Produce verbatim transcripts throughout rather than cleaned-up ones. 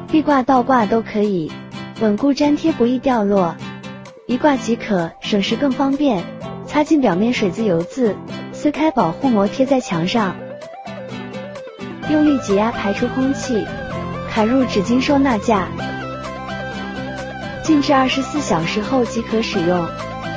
壁挂倒挂都可以，稳固粘贴不易掉落，一挂即可，省时更方便。擦净表面水渍油渍，撕开保护膜贴在墙上，用力挤压排出空气，卡入纸巾收纳架，静置二十四小时后即可使用。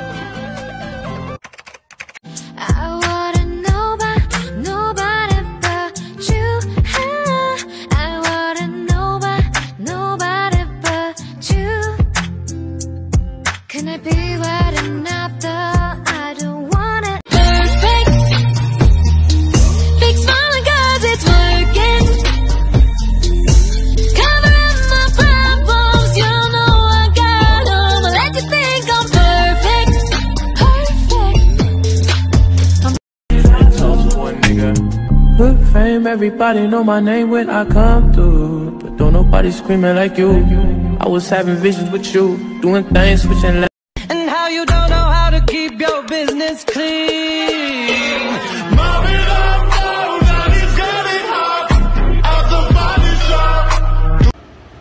Everybody know my name when I come through, but don't nobody screaming like you. I was having visions with you, doing things switching left. And how you don't know how to keep your business clean. Mommy, love knows that he's getting hot at the body shop.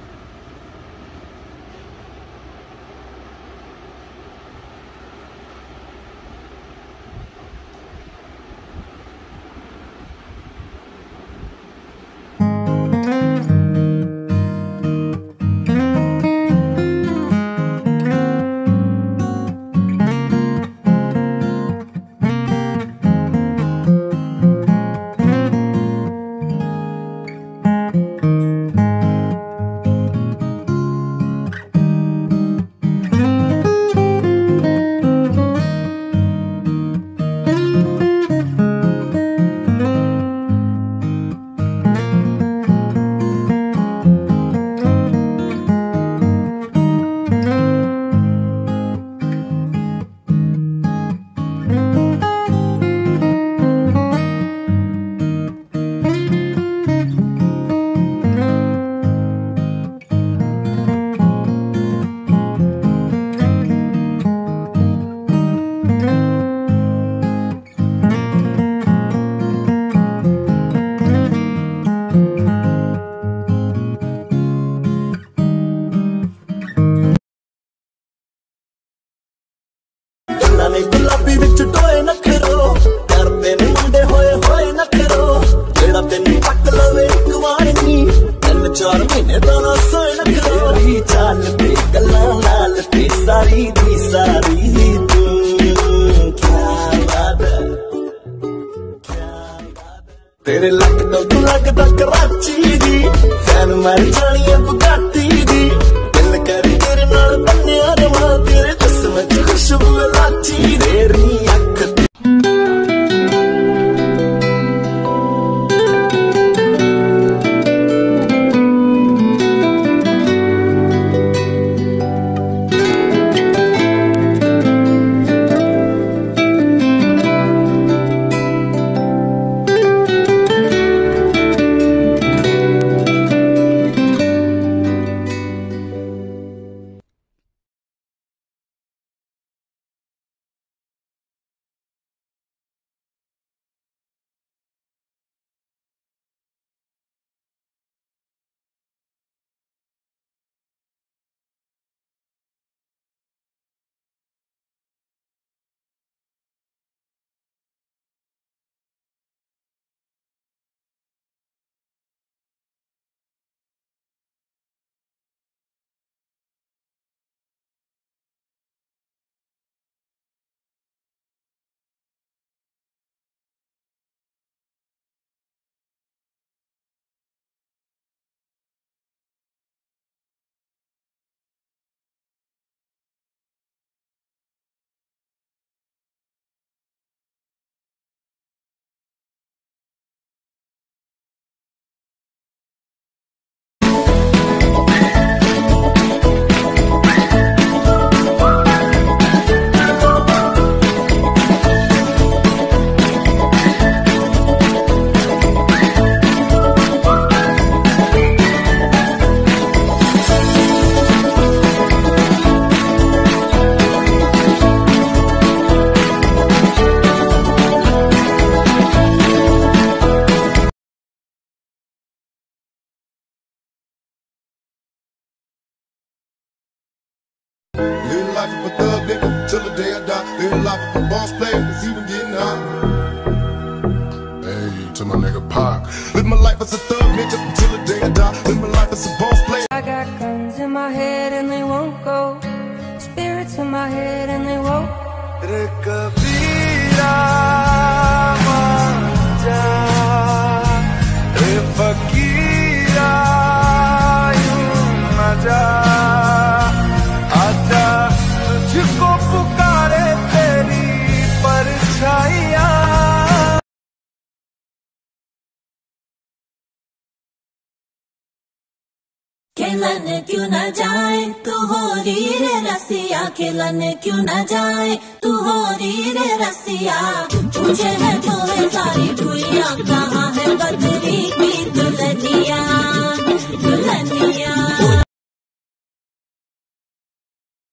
गुलाबी विच टोए न करो करदे ने मुंडे होए होए न करो जेड़ा तेनू पक लवे एक वार नी तीन चार महीने दा ना सोए न करो तेरी चाल ते गल्लां लाल ते सारी दी सारी तू क्या बात है क्या बात है तेरे लग तो तू लगदा कराची दी फैन मर जानी है बुगाटी दी दिल कर तेरे नाल बन्निया रवां तेरे जिस्म च खुशबू लाची तेरी अख Live life of a thug nigga till the day I die. Live life of a boss player that's even getting high. Hey, to my nigga Pac. Live my life as a thug nigga till the day I die. Live my life as a boss player. I got guns in my head and they won't go. Spirits in my head and they won't. Re kabira manja, re fakira yun na ja. Aja tujhko pukare teri parchaiyan. खेलन क्यों न जाए तू होरी रे रसिया, खेलन क्यों न जाए तू होरी रे रसिया। पूछे है तोरे सारी दुनिया कहाँ है बदरी की दुल्हनिया दुल्हनिया।